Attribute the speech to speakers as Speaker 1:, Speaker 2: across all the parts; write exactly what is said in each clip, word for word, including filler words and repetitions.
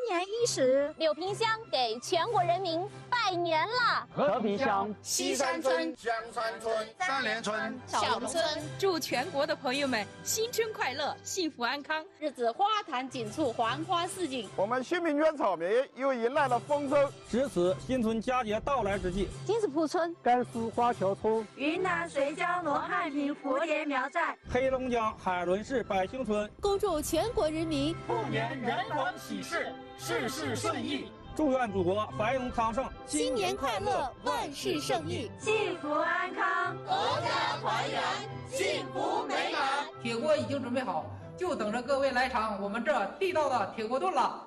Speaker 1: 年伊始，
Speaker 2: 柳萍乡给全国人民拜年了。
Speaker 3: 和平乡、
Speaker 4: 西山村、
Speaker 5: 香山村、
Speaker 4: 三联村、
Speaker 2: 小龙村，
Speaker 6: 祝全国的朋友们新春快乐，幸福安康，
Speaker 7: 日子花坛锦簇，黄花似锦。
Speaker 5: 我们新平原草莓又迎来了丰收。
Speaker 3: 值此新春佳节到来之际，
Speaker 1: 金子铺村、
Speaker 3: 甘肃花桥村、
Speaker 1: 云南随江罗汉坪蝴蝶苗寨、
Speaker 3: 黑龙江海伦市百兴村，
Speaker 8: 恭祝全国人民
Speaker 9: 兔年人逢喜事，事事顺意。
Speaker 3: 祝愿祖国繁荣昌盛，
Speaker 8: 新年快乐，万事胜意，
Speaker 1: 幸福安康，
Speaker 4: 阖家团圆，幸福美满。
Speaker 10: 铁锅已经准备好，就等着各位来尝我们这地道的铁锅炖了。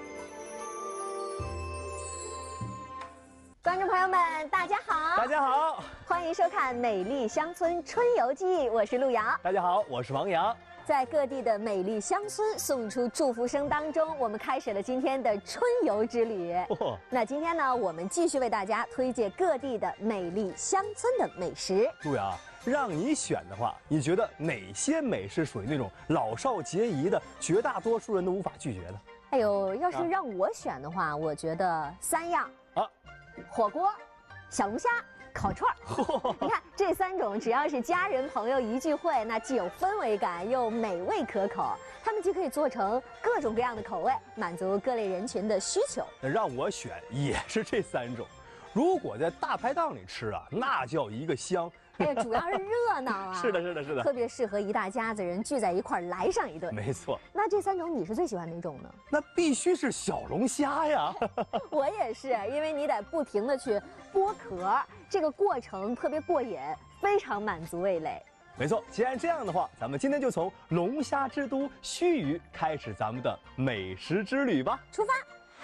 Speaker 11: 观众朋友们，大家好！
Speaker 12: 大家好，
Speaker 11: 欢迎收看《美丽乡村春游记》，我是陆瑶。
Speaker 12: 大家好，我是王洋。
Speaker 11: 在各地的美丽乡村送出祝福声当中，我们开始了今天的春游之旅。哦、那今天呢，我们继续为大家推荐各地的美丽乡村的美食。
Speaker 12: 陆瑶，让你选的话，你觉得哪些美食属于那种老少皆宜的，绝大多数人都无法拒绝的？
Speaker 11: 哎呦，要是让我选的话，啊、我觉得三样啊。火锅、小龙虾、烤串儿，你看这三种，只要是家人朋友一聚会，那既有氛围感，又美味可口。它们既可以做成各种各样的口味，满足各类人群的需求。
Speaker 12: 那让我选也是这三种。如果在大排档里吃啊，那叫一个香。
Speaker 11: 哎呀，主要是热闹啊！
Speaker 12: 是的，是的，是的，
Speaker 11: 特别适合一大家子人聚在一块儿来上一顿。
Speaker 12: 没错。
Speaker 11: 那这三种你是最喜欢哪种呢？
Speaker 12: 那必须是小龙虾呀！
Speaker 11: 我也是，因为你得不停的去剥壳，这个过程特别过瘾，非常满足味蕾。
Speaker 12: 没错，既然这样的话，咱们今天就从龙虾之都盱眙开始咱们的美食之旅吧。
Speaker 11: 出发。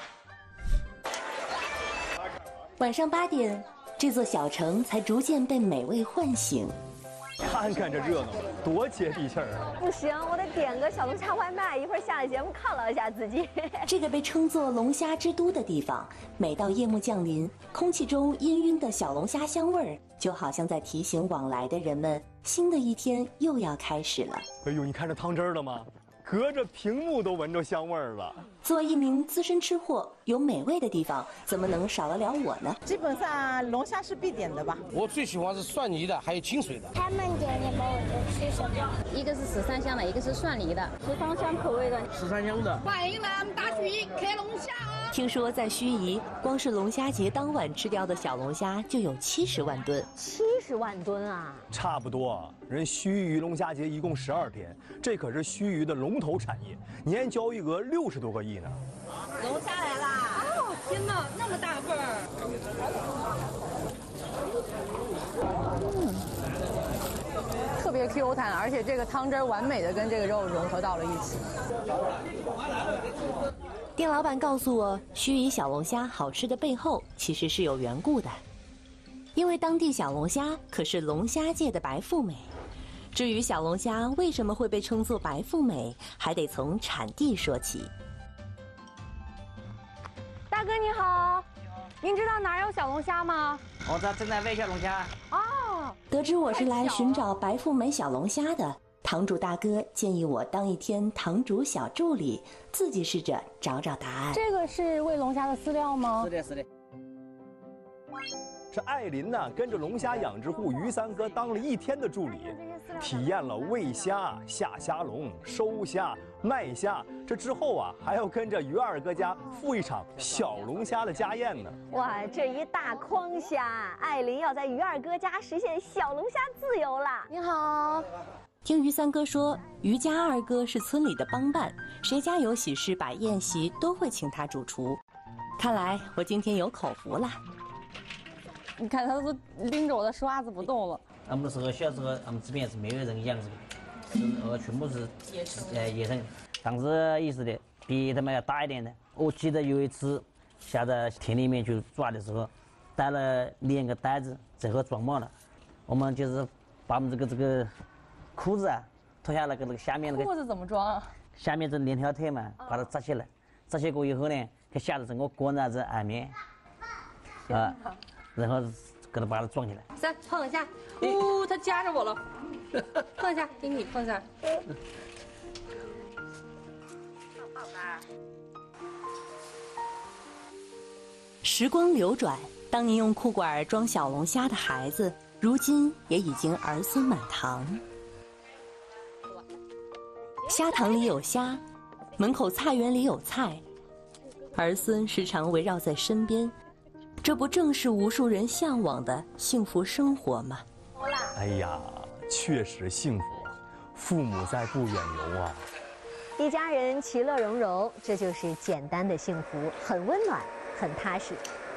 Speaker 13: 晚上八点。这座小城才逐渐被美味唤醒。
Speaker 12: 看看这热闹，多接地气儿啊！
Speaker 11: 不行，我得点个小龙虾外卖，一会儿下了节目犒劳一下自己。
Speaker 13: 这个被称作龙虾之都的地方，每到夜幕降临，空气中氤氲的小龙虾香味儿，就好像在提醒往来的人们，新的一天又要开始了。
Speaker 12: 哎呦，你看这汤汁儿了吗？隔着屏幕都闻着香味儿了。
Speaker 13: 作为一名资深吃货，有美味的地方怎么能少得了我呢？
Speaker 14: 基本上龙虾是必点的吧。
Speaker 15: 我最喜欢是蒜泥的，还有清水的。
Speaker 16: 他们点什么我就吃什么。
Speaker 2: 一个是十三香的，一个是蒜泥的。
Speaker 1: 十三香口味的。
Speaker 15: 十三香的。
Speaker 7: 欢迎来我们大盱眙开龙虾哦。
Speaker 13: 听说在盱眙，光是龙虾节当晚吃掉的小龙虾就有七十万吨。
Speaker 11: 七十万吨啊！
Speaker 12: 差不多。人盱眙龙虾节一共十二天，这可是盱眙的龙头产业，年交易额六十多个亿呢。
Speaker 7: 龙虾来啦！哦，天哪，那么大份儿！
Speaker 14: 嗯，特别 Q 弹，而且这个汤汁完美的跟这个肉融合到了一起。
Speaker 13: 店老板告诉我，盱眙小龙虾好吃的背后其实是有缘故的，因为当地小龙虾可是龙虾界的白富美。至于小龙虾为什么会被称作白富美，还得从产地说起。
Speaker 11: 大哥你好，您知道哪有小龙虾吗？
Speaker 17: 我这正在喂小龙虾。
Speaker 11: 哦，
Speaker 13: 得知我是来寻找白富美小龙虾的，堂主大哥建议我当一天堂主小助理，自己试着找找答案。
Speaker 14: 这个是喂龙虾的饲料吗？
Speaker 17: 是的，是的。
Speaker 12: 这艾琳呢，跟着龙虾养殖户于三哥当了一天的助理，体验了喂虾、下虾笼、收虾、卖虾。这之后啊，还要跟着于二哥家赴一场小龙虾的家宴呢。
Speaker 11: 哇，这一大筐虾，艾琳要在于二哥家实现小龙虾自由啦！
Speaker 14: 你好。
Speaker 13: 听于三哥说，于家二哥是村里的帮办，谁家有喜事摆宴席都会请他主厨。看来我今天有口福了。
Speaker 14: 你看他都拎着我的刷子不动了。
Speaker 17: 我们时候小时候，我们这边是没有人养这个，是呃全部是野生，呃野生。这样子意思的，比他们要大一点的。我记得有一次下到田里面去抓的时候，带了两个袋子，最后装满了。我们就是把我们这个这个裤子啊脱下来，跟那个下面那个
Speaker 14: 裤子怎么装啊？
Speaker 17: 下面这两条腿嘛，把它扎起来，扎起过以后呢，给下头整个裹在这岸面，啊。然后给它把它装起来。
Speaker 14: 三碰一下，呜，它夹着我了，碰一下，给你碰一下。
Speaker 13: 时光流转，当年用裤管装小龙虾的孩子，如今也已经儿孙满堂。虾塘里有虾，门口菜园里有菜，儿孙时常围绕在身边，这不正是无数人向往的幸福生活吗？
Speaker 12: 哎呀，确实幸福啊！父母在不远游啊，
Speaker 11: 一家人其乐融融，这就是简单的幸福，很温暖，很踏实。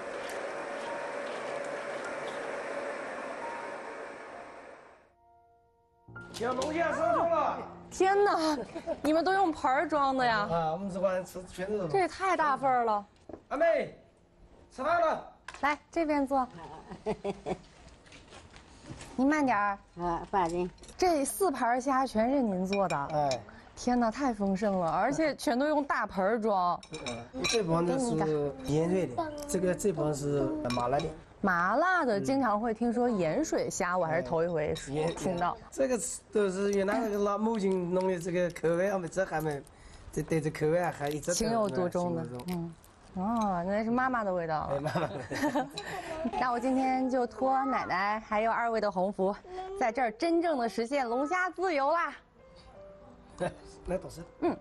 Speaker 15: 小龙虾上桌了！
Speaker 14: 天哪，你们都用盆儿装的呀？
Speaker 15: 啊，我们只管吃全是。
Speaker 14: 这也太大份儿了。
Speaker 15: 阿妹，吃饭了。
Speaker 14: 来这边坐。您慢点儿。
Speaker 7: 啊，放心。
Speaker 14: 这四盘虾全是您做的。
Speaker 15: 哎。
Speaker 14: 天哪，太丰盛了，而且全都用大盆儿装。
Speaker 15: 嗯，这盘呢是盐水的，这个这盘是麻辣的。
Speaker 14: 麻辣的经常会听说盐水虾，我还是头一回听到。
Speaker 15: 这个都是越南那个老母亲弄的，这个口味我们这还没，这对这口味还一直
Speaker 14: 情有独钟的。嗯，哦，那是妈妈的味道。
Speaker 15: 对妈妈。
Speaker 14: 那我今天就托奶奶还有二位的鸿福，在这儿真正的实现龙虾自由啦。
Speaker 15: 来，来倒水。
Speaker 14: 嗯。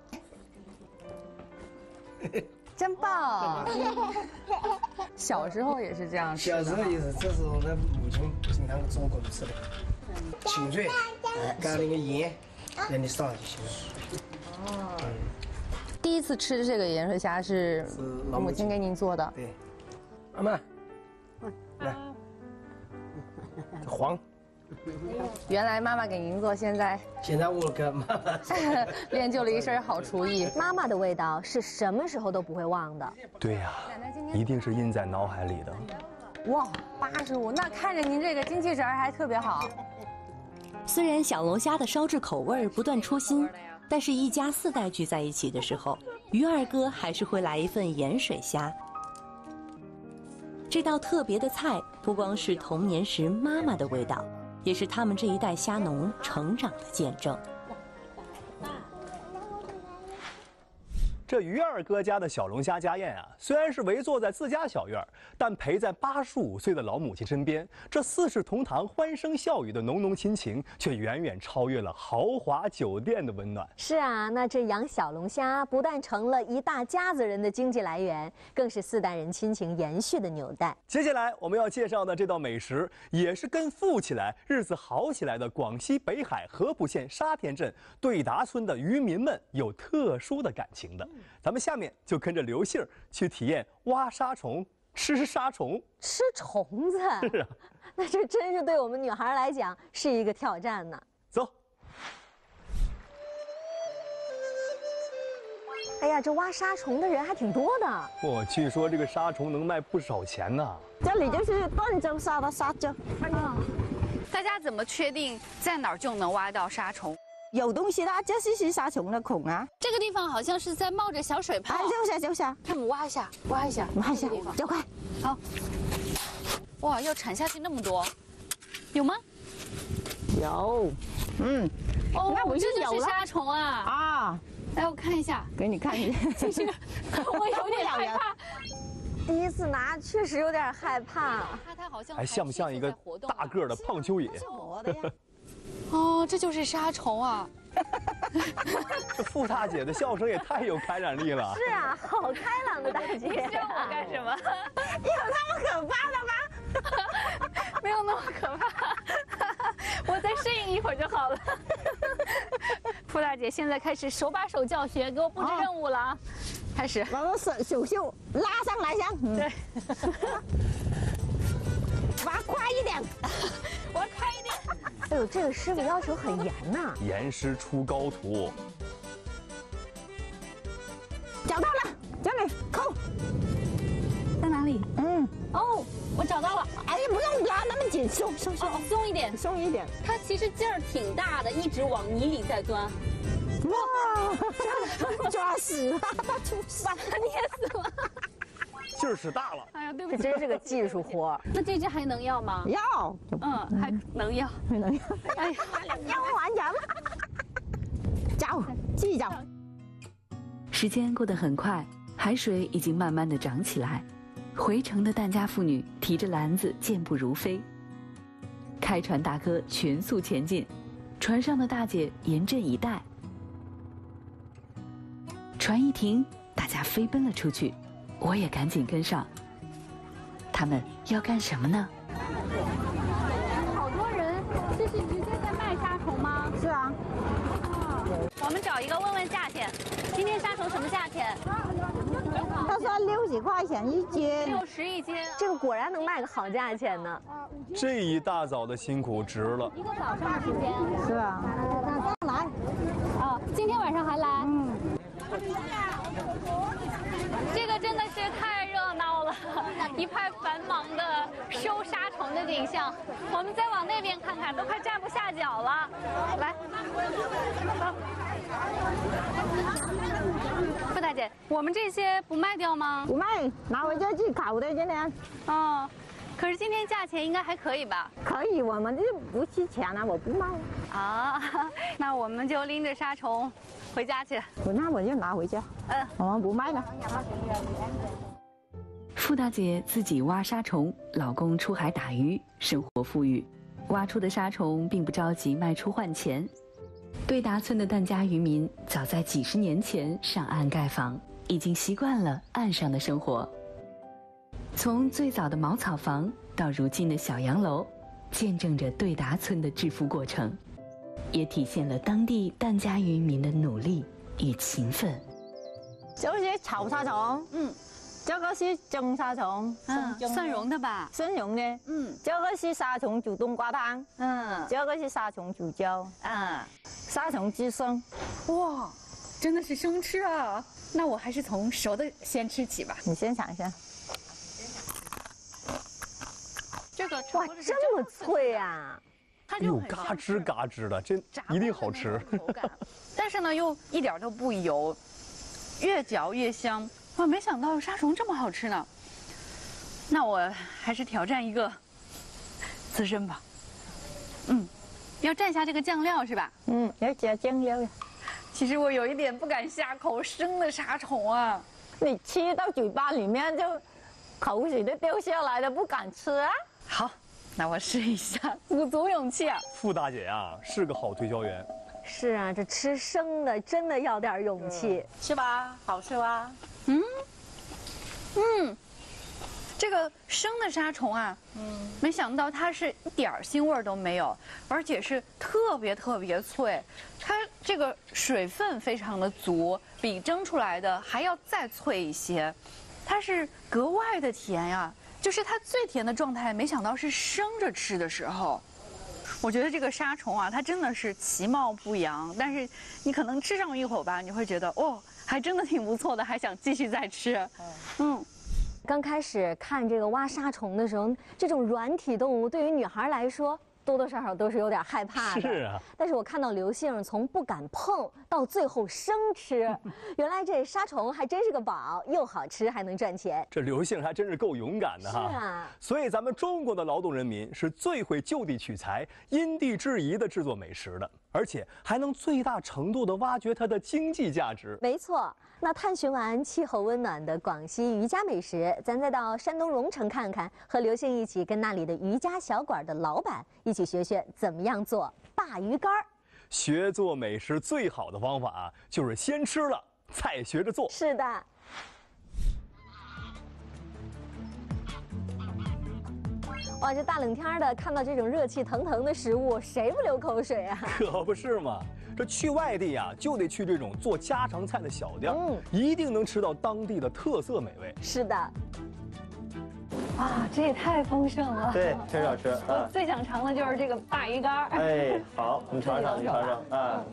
Speaker 14: 真棒！小时候也是这样吃的。
Speaker 15: 小时候也是，这是我的母亲经常做给我们吃的。清水，加那个盐，让你上就行了。
Speaker 14: 哦。第一次吃这个盐水虾是母亲给您做的。
Speaker 15: 对。妈妈，来，黄。
Speaker 14: 原来妈妈给您做，现在
Speaker 15: 现在我跟妈妈
Speaker 14: 练就了一身好厨艺。
Speaker 11: 妈妈的味道是什么时候都不会忘的。
Speaker 12: 对呀，一定是印在脑海里的。
Speaker 14: 哇，八十五，那看着您这个精气神还特别好。
Speaker 13: 虽然小龙虾的烧制口味不断出新，但是一家四代聚在一起的时候，于二哥还是会来一份盐水虾。这道特别的菜不光是童年时妈妈的味道，也是他们这一代虾农成长的见证。
Speaker 12: 这于二哥家的小龙虾家宴啊，虽然是围坐在自家小院，但陪在八十五岁的老母亲身边，这四世同堂、欢声笑语的浓浓亲情，却远远超越了豪华酒店的温暖。
Speaker 11: 是啊，那这养小龙虾不但成了一大家子人的经济来源，更是四代人亲情延续的纽带。
Speaker 12: 接下来我们要介绍的这道美食，也是跟富起来、日子好起来的广西北海合浦县沙田镇对达村的渔民们有特殊的感情的。咱们下面就跟着刘杏去体验挖沙虫、吃沙虫、
Speaker 11: 吃虫子。
Speaker 12: 是啊，
Speaker 11: 那这真是对我们女孩来讲是一个挑战呢。
Speaker 12: 走。
Speaker 11: 哎呀，这挖沙虫的人还挺多的。
Speaker 12: 我据说这个沙虫能卖不少钱呢。
Speaker 7: 这里就是断针沙的沙针。
Speaker 6: 啊，大家怎么确定在哪儿就能挖到沙虫？
Speaker 7: 有东西啦，这是沙虫的孔啊。
Speaker 2: 这个地方好像是在冒着小水泡。
Speaker 7: 哎，就是就是。
Speaker 6: 让我们挖一下，挖一下，
Speaker 7: 挖一下，就快。
Speaker 6: 好。哇，要铲下去那么多，有吗？
Speaker 7: 有。嗯。
Speaker 2: 哦，那不就有了沙虫啊？
Speaker 7: 啊。
Speaker 6: 来，我看一下。
Speaker 7: 给你看一下。
Speaker 2: 其实我有点害怕。
Speaker 11: 第一次拿，确实有点害怕。
Speaker 6: 它它好像
Speaker 12: 还像不像一个大个的胖蚯蚓？
Speaker 6: 哦，这就是沙虫啊！
Speaker 12: 这傅大姐的笑声也太有感染力了。
Speaker 11: 是啊，好开朗的大姐。
Speaker 6: 你笑我干什么？
Speaker 7: 有那么可怕的
Speaker 6: 吗？没有那么可怕，我再适应一会儿就好了。
Speaker 2: 傅大姐现在开始手把手教学，给我布置任务了啊！开始，
Speaker 7: 把我手手袖拉上来先。嗯、
Speaker 2: 对。
Speaker 7: 挖快一点，
Speaker 2: 挖快一点。
Speaker 11: 哎呦，这个师傅要求很严呐！
Speaker 12: 严师出高徒。
Speaker 7: 找到了，这里扣。
Speaker 2: 在哪里？
Speaker 7: 嗯。
Speaker 2: 哦，我找到了。
Speaker 7: 哎呀，不用拉那么紧，松松松，
Speaker 2: 哦，松一点，
Speaker 7: 松一点。
Speaker 2: 它其实劲儿挺大的，一直往泥里在钻。
Speaker 7: 哇！抓死了，
Speaker 2: 把它捏死了。
Speaker 12: 劲儿使大了。
Speaker 2: 哎呀，对不起，
Speaker 11: 这真是个技术活。
Speaker 2: 那这只还能要吗？
Speaker 7: 要。
Speaker 2: 嗯，还能要，
Speaker 7: 还能要。
Speaker 2: 哎呀，
Speaker 7: 要完人。找，继续找。
Speaker 18: 时间过得很快，海水已经慢慢的涨起来。 回城的疍家妇女提着篮子健步如飞，开船大哥全速前进，船上的大姐严阵以待。船一停，大家飞奔了出去，我也赶紧跟上。他们要干什么呢？
Speaker 2: 好多人，这是直接在卖杀虫吗？
Speaker 7: 是啊。
Speaker 2: 我们找一个问问价钱，今天杀虫什么价钱？
Speaker 7: 他说六十块钱一斤，
Speaker 2: 六十一斤，
Speaker 11: 这个果然能卖个好价钱呢。
Speaker 12: 这一大早的辛苦值了。
Speaker 2: 一个早上的时间。
Speaker 7: 是啊。
Speaker 2: 来。啊，今天晚上还来？嗯。这个真的是太热闹了，一派繁忙的收杀虫的景象。我们再往那边看看，都快站不下脚了。来，傅大姐，我们这些不卖掉吗？
Speaker 7: 不卖，拿回家去烤的，今天。
Speaker 2: 哦，可是今天价钱应该还可以吧？
Speaker 7: 可以，我们这不值钱啊，我不卖。
Speaker 2: 啊，那我们就拎着杀虫回家去。
Speaker 7: 那我就拿回家。嗯，我们不卖了。
Speaker 18: 傅大姐自己挖杀虫，老公出海打鱼，生活富裕。挖出的杀虫并不着急卖出换钱。对达村的疍家渔民早在几十年前上岸盖房，已经习惯了岸上的生活。从最早的茅草房到如今的小洋楼，见证着对达村的致富过程，也体现了当地疍家渔民的努力与勤奋。
Speaker 7: 这是炒杀虫，嗯，这个是蒸杀虫，
Speaker 2: 嗯，蒜蓉的吧？
Speaker 7: 蒜蓉的，嗯，这个是杀虫煮冬瓜汤，嗯，这个是杀虫煮椒，嗯，杀虫鸡生，
Speaker 2: 哇，真的是生吃啊！那我还是从熟的先吃起吧。
Speaker 7: 你先尝一下。
Speaker 2: 这个
Speaker 11: 哇，这么脆啊！
Speaker 2: 它
Speaker 12: 就嘎吱嘎吱的，这一定好吃。
Speaker 2: 但是呢，又一点都不油，越嚼越香。哇，没想到杀虫这么好吃呢。那我还是挑战一个刺身吧。嗯，要蘸一下这个酱料是吧？
Speaker 7: 嗯，要加酱料。
Speaker 2: 其实我有一点不敢下口生的杀虫啊，
Speaker 7: 你吃到嘴巴里面就口水都掉下来了，不敢吃啊。
Speaker 2: 好，那我试一下，鼓足勇气啊。
Speaker 12: 傅大姐呀，是个好推销员。
Speaker 11: 是啊，这吃生的真的要点勇气。
Speaker 7: 是吧？好吃吧？
Speaker 2: 嗯，嗯，这个生的杀虫啊，嗯，没想到它是一点腥味都没有，而且是特别特别脆，它这个水分非常的足，比蒸出来的还要再脆一些，它是格外的甜呀。就是它最甜的状态，没想到是生着吃的时候。我觉得这个杀虫啊，它真的是其貌不扬，但是你可能吃上一口吧，你会觉得哦，还真的挺不错的，还想继续再吃。嗯，
Speaker 11: 刚开始看这个挖杀虫的时候，这种软体动物对于女孩来说，多多少少都是有点害怕的。
Speaker 12: 是啊。
Speaker 11: 但是我看到刘杏从不敢碰到最后生吃，原来这杀虫还真是个宝，又好吃还能赚钱。
Speaker 12: 这刘杏还真是够勇敢的哈。
Speaker 11: 是啊。
Speaker 12: 所以咱们中国的劳动人民是最会就地取材、因地制宜的制作美食的，而且还能最大程度的挖掘它的经济价值。
Speaker 11: 没错。那探寻完气候温暖的广西渔家美食，咱再到山东荣成看看，和刘杏一起跟那里的渔家小馆的老板一起学学怎么样做鲅鱼干儿。
Speaker 12: 学做美食最好的方法啊，就是先吃了再学着做。
Speaker 11: 是的。哇，这大冷天的，看到这种热气腾腾的食物，谁不流口水啊？
Speaker 12: 可不是嘛！这去外地呀、啊，就得去这种做家常菜的小店，嗯，一定能吃到当地的特色美味。
Speaker 11: 是的。
Speaker 2: 哇，这也太丰盛了！
Speaker 19: 对，挺好吃。
Speaker 2: 我最想尝的就是这个鲅鱼干。
Speaker 19: 哎，好，你尝尝，你尝尝，啊。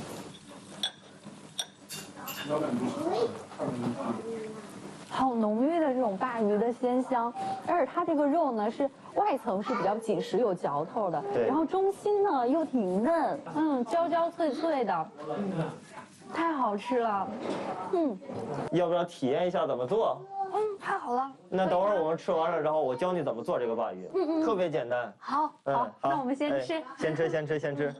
Speaker 20: 好浓郁的这种鲅鱼的鲜香，而且它这个肉呢是外层是比较紧实有嚼头的，然后中心呢又挺嫩，嗯，焦焦脆脆的，太好吃了，嗯。
Speaker 19: 要不要体验一下怎么做？
Speaker 20: 嗯，太好了。
Speaker 19: 那等会儿我们吃完了，然后我教你怎么做这个鲅鱼，嗯嗯，特别简单。
Speaker 20: 好，好，那我们先吃，
Speaker 19: 先吃，先吃，先吃。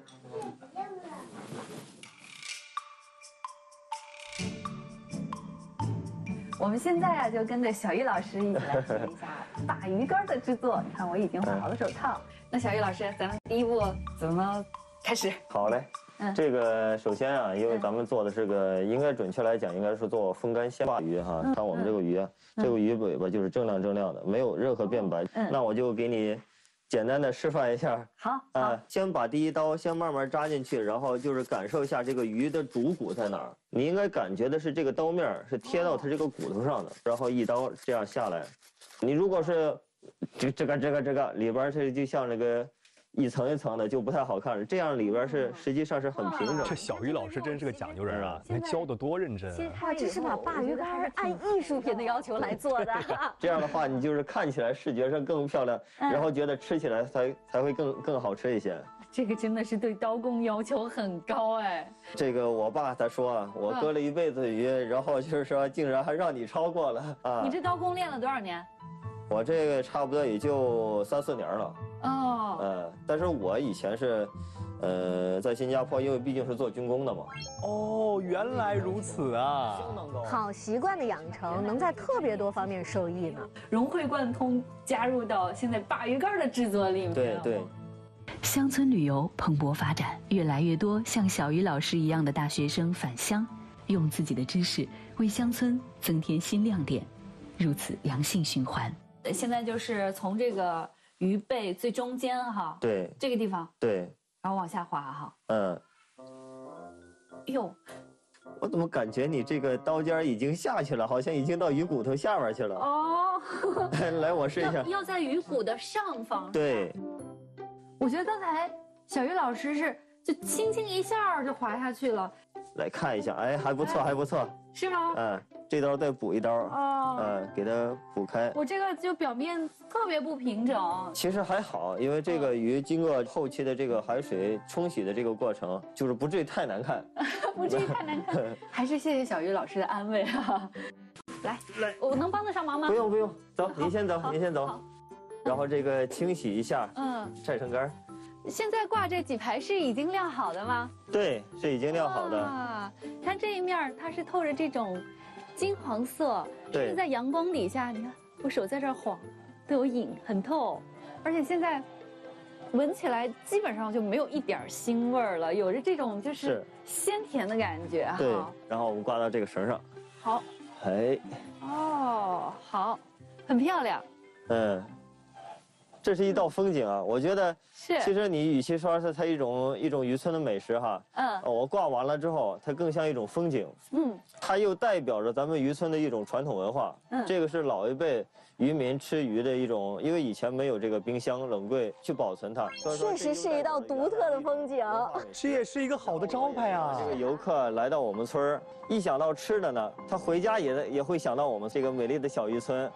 Speaker 2: 我们现在啊，就跟着小玉老师一起来学一下鲅鱼干的制作。你看，我已经绑好了手套。那小玉老师，咱们第一步怎么开始？
Speaker 19: 好嘞。嗯，这个首先啊，因为咱们做的是个，应该准确来讲，应该是做风干鲜鲅鱼哈。看我们这个鱼啊，这个鱼尾巴就是锃亮锃亮的，没有任何变白。那我就给你简单的示范一下。
Speaker 2: 好。
Speaker 19: 啊，先把第一刀先慢慢扎进去，然后就是感受一下这个鱼的主骨在哪儿。你应该感觉的是这个刀面是贴到它这个骨头上的，然后一刀这样下来。你如果是这这个这个这个里边这就像那个。一层一层的就不太好看了，这样里边是实际上是很平整。
Speaker 12: 这小鱼老师真是个讲究人啊，你看教的多认真啊！
Speaker 11: 哇，这是把鲅鱼干按艺术品的要求来做的。
Speaker 19: 这样的话，你就是看起来视觉上更漂亮，然后觉得吃起来才才会更更好吃一些。
Speaker 2: 这个真的是对刀工要求很高哎。
Speaker 19: 这个我爸他说啊，我割了一辈子鱼，然后就是说竟然还让你超过了啊！
Speaker 2: 你这刀工练了多少年？
Speaker 19: 我这个差不多也就三四年了。哦，呃，但是我以前是，呃，在新加坡，因为毕竟是做军工的嘛。
Speaker 12: 哦，原来如此啊！
Speaker 11: 好习惯的养成，能在特别多方面受益呢。
Speaker 2: 融会贯通，加入到现在鲅鱼干的制作里面。
Speaker 19: 对对。
Speaker 18: 乡村旅游蓬勃发展，越来越多像小鱼老师一样的大学生返乡，用自己的知识为乡村增添新亮点，如此良性循环。
Speaker 2: 现在就是从这个鱼背最中间哈，
Speaker 19: 对，
Speaker 2: 这个地方，
Speaker 19: 对，
Speaker 2: 然后往下滑哈，
Speaker 19: 嗯，
Speaker 2: 哟，
Speaker 19: 我怎么感觉你这个刀尖已经下去了，好像已经到鱼骨头下边去了？哦，来，我试一下，
Speaker 2: 要, 要在鱼骨的上方。
Speaker 19: 对，
Speaker 2: 我觉得刚才小鱼老师是就轻轻一下就滑下去了。
Speaker 19: 来看一下，哎，还不错，还不错，
Speaker 2: 是吗？
Speaker 19: 嗯。这刀再补一刀，哦，呃，给它补开。
Speaker 2: 我这个就表面特别不平整。
Speaker 19: 其实还好，因为这个鱼经过后期的这个海水冲洗的这个过程，就是不至于太难看。
Speaker 2: 不至于太难看，还是谢谢小鱼老师的安慰啊。来来，我能帮得上忙吗？
Speaker 19: 不用不用，走，您先走，您先走。然后这个清洗一下，嗯，晒成干。
Speaker 2: 现在挂这几排是已经晾好的吗？
Speaker 19: 对，是已经晾好的。啊，
Speaker 2: 它这一面它是透着这种。金黄色，甚至在阳光底下，你看我手在这儿晃，都有影，很透，而且现在闻起来基本上就没有一点腥味儿了，有着这种就是鲜甜的感觉哈。
Speaker 19: 对，然后我们挂到这个绳上。
Speaker 2: 好。
Speaker 19: 哎。
Speaker 2: 哦，好，很漂亮。
Speaker 19: 嗯。这是一道风景啊，我觉得
Speaker 2: 是。
Speaker 19: 其实你与其说是它一种一种渔村的美食哈，嗯，我挂完了之后，它更像一种风景，嗯，它又代表着咱们渔村的一种传统文化，嗯，这个是老一辈渔民吃鱼的一种，因为以前没有这个冰箱冷柜去保存它，
Speaker 11: 确实是一道独特的风景，
Speaker 12: 这也是一个好的招牌啊。
Speaker 19: 这个游客来到我们村儿，一想到吃的呢，他回家也也会想到我们这个美丽的小渔村。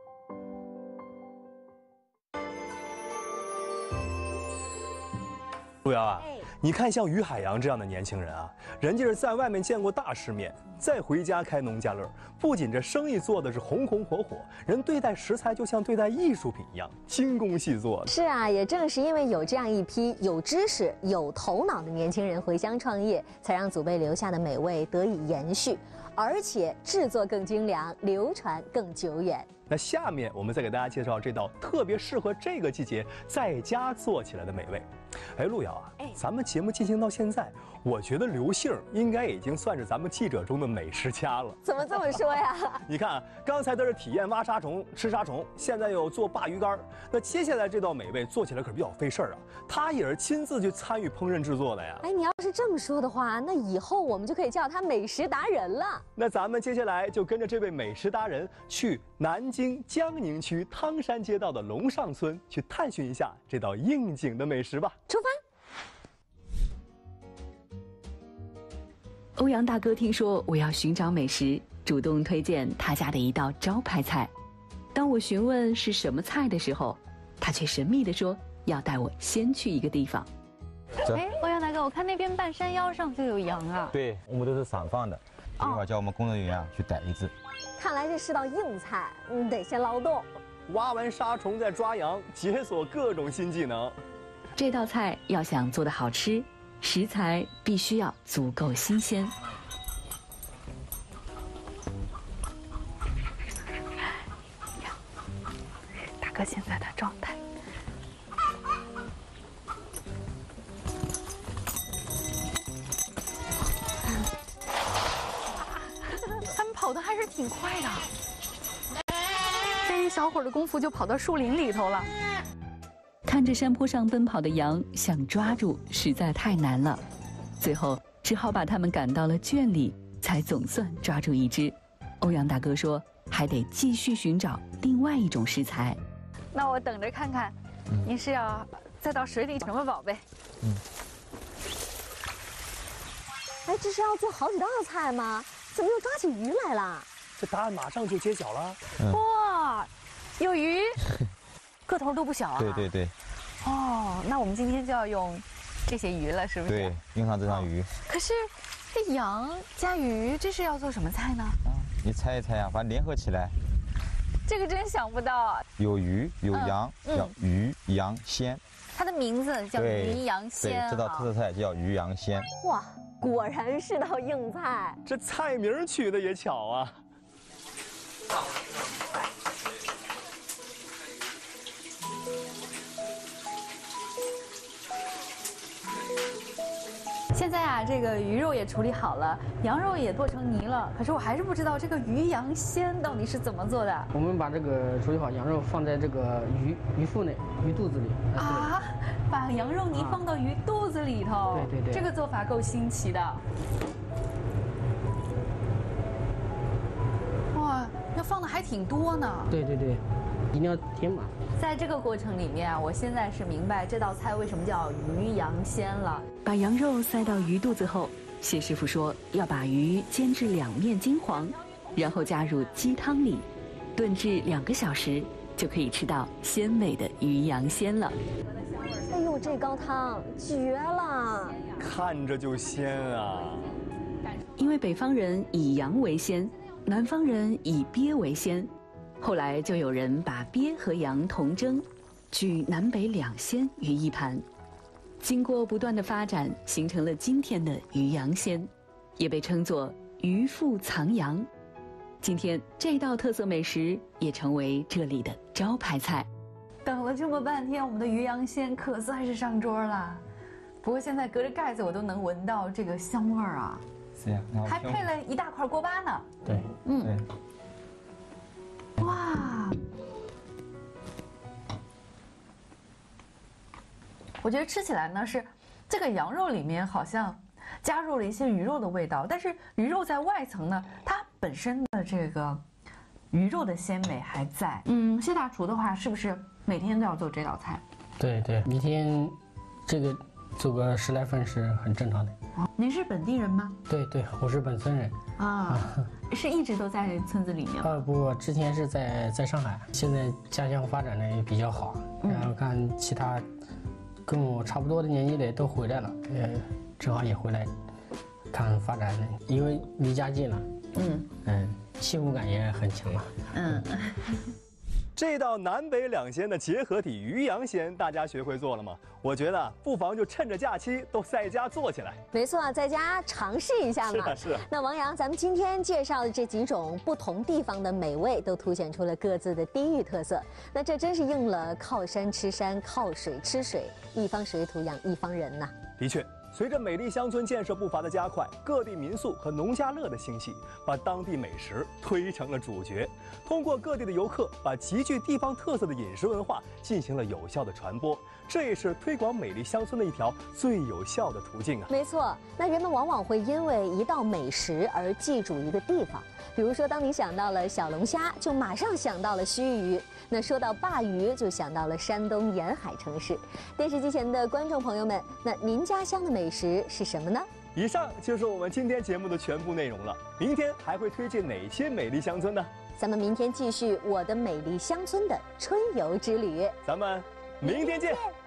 Speaker 12: 陆瑶啊，你看像于海洋这样的年轻人啊，人家是在外面见过大世面，再回家开农家乐，不仅这生意做的是红红火火，人对待食材就像对待艺术品一样，精工细作。
Speaker 11: 是啊，也正是因为有这样一批有知识、有头脑的年轻人回乡创业，才让祖辈留下的美味得以延续，而且制作更精良，流传更久远。
Speaker 12: 那下面我们再给大家介绍这道特别适合这个季节在家做起来的美味。哎，陆瑶啊，咱们节目进行到现在，我觉得刘杏应该已经算是咱们记者中的美食家了。
Speaker 11: 怎么这么说呀？
Speaker 12: 你看，刚才都是体验挖沙虫、吃沙虫，现在又做鲅鱼干，那接下来这道美味做起来可是比较费事儿啊。他也是亲自去参与烹饪制作的呀。
Speaker 11: 哎，你要是这么说的话，那以后我们就可以叫他美食达人了。
Speaker 12: 那咱们接下来就跟着这位美食达人去南京江宁区汤山街道的龙上村去探寻一下这道应景的美食吧。
Speaker 11: 出发。
Speaker 18: 欧阳大哥听说我要寻找美食，主动推荐他家的一道招牌菜。当我询问是什么菜的时候，他却神秘地说要带我先去一个地方。
Speaker 2: 哎，欧阳大哥，我看那边半山腰上就有羊啊。
Speaker 21: 对，我们都是散放的，一会儿叫我们工作人员啊去逮一只。
Speaker 11: 看来这是道硬菜，嗯，得先劳动。
Speaker 12: 挖完沙虫再抓羊，解锁各种新技能。
Speaker 18: 这道菜要想做得好吃，食材必须要足够新鲜。
Speaker 2: 个现在的状态。他们跑得还是挺快的，这一小会儿的功夫就跑到树林里头了。
Speaker 18: 看着山坡上奔跑的羊，想抓住实在太难了，最后只好把它们赶到了圈里，才总算抓住一只。欧阳大哥说，还得继续寻找另外一种食材。
Speaker 2: 那我等着看看，您是要再到水里什么宝贝？
Speaker 11: 嗯。哎，这是要做好几道菜吗？怎么又抓起鱼来了？
Speaker 12: 这答案马上就揭晓了。
Speaker 2: 嗯、哇，有鱼，个头都不小啊。
Speaker 21: 对对对。
Speaker 2: 哦，那我们今天就要用这些鱼了，是不是？
Speaker 21: 对，用上这条鱼。
Speaker 2: 可是这羊加鱼，这是要做什么菜呢？
Speaker 21: 啊，你猜一猜呀，把它联合起来。
Speaker 2: 这个真想不到。
Speaker 21: 有鱼有羊，嗯、叫鱼羊鲜。
Speaker 2: 它的名字叫鱼羊鲜。
Speaker 21: 对，这道特色菜叫鱼羊鲜。
Speaker 11: 哇，果然是道硬菜。
Speaker 12: 这菜名取得也巧啊。
Speaker 2: 现在啊，这个鱼肉也处理好了，羊肉也剁成泥了。可是我还是不知道这个鱼羊鲜到底是怎么做的。
Speaker 10: 我们把这个处理好羊肉放在这个鱼鱼腹内、鱼肚子里
Speaker 2: 啊，把羊肉泥放到鱼肚子里头。
Speaker 10: 啊、对对对，
Speaker 2: 这个做法够新奇的。哇，那放的还挺多呢。
Speaker 10: 对对对，一定要填满。
Speaker 2: 在这个过程里面啊，我现在是明白这道菜为什么叫鱼羊鲜了。
Speaker 18: 把羊肉塞到鱼肚子后，谢师傅说要把鱼煎至两面金黄，然后加入鸡汤里，炖至两个小时，就可以吃到鲜美的鱼羊鲜了。
Speaker 11: 哎呦，这高汤绝了！
Speaker 12: 看着就鲜啊！
Speaker 18: 因为北方人以羊为鲜，南方人以鳖为鲜。后来就有人把鳖和羊同蒸，举南北两鲜于一盘。经过不断的发展，形成了今天的鱼羊鲜，也被称作鱼腹藏羊。今天这道特色美食也成为这里的招牌菜。
Speaker 2: 等了这么半天，我们的鱼羊鲜可算是上桌了。不过现在隔着盖子，我都能闻到这个香味儿啊！
Speaker 21: 是呀，
Speaker 2: 还配了一大块锅巴呢。
Speaker 10: 对，
Speaker 2: 嗯。
Speaker 21: 对。
Speaker 2: 哇，我觉得吃起来呢是，这个羊肉里面好像加入了一些鱼肉的味道，但是鱼肉在外层呢，它本身的这个鱼肉的鲜美还在。嗯，谢大厨的话，是不是每天都要做这道菜？
Speaker 10: 对对，一天这个做个十来份是很正常的。
Speaker 2: 哦，您是本地人吗？
Speaker 10: 对对，我是本村人。
Speaker 2: 啊，是一直都在村子里面吗？
Speaker 10: 啊不，之前是在在上海，现在家乡发展的也比较好，然后看其他跟我差不多的年纪的都回来了，呃，正好也回来看发展，因为离家近了，嗯嗯，幸福感也很强了，嗯。
Speaker 12: 这道南北两鲜的结合体鱼羊鲜，大家学会做了吗？我觉得不妨就趁着假期都在家做起来。
Speaker 11: 没错，在家尝试一下嘛。
Speaker 12: 是啊，是啊。
Speaker 11: 那王阳，咱们今天介绍的这几种不同地方的美味，都凸显出了各自的地域特色。那这真是应了靠山吃山，靠水吃水，一方水土养一方人呐。
Speaker 12: 的确。随着美丽乡村建设步伐的加快，各地民宿和农家乐的兴起，把当地美食推成了主角。通过各地的游客，把极具地方特色的饮食文化进行了有效的传播，这也是推广美丽乡村的一条最有效的途径啊！
Speaker 11: 没错，那人们往往会因为一道美食而记住一个地方。比如说，当你想到了小龙虾，就马上想到了须臾。那说到鲅鱼，就想到了山东沿海城市。电视机前的观众朋友们，那您家乡的美食是什么呢？
Speaker 12: 以上就是我们今天节目的全部内容了。明天还会推荐哪些美丽乡村呢？
Speaker 11: 咱们明天继续我的美丽乡村的春游之旅。
Speaker 12: 咱们明天见。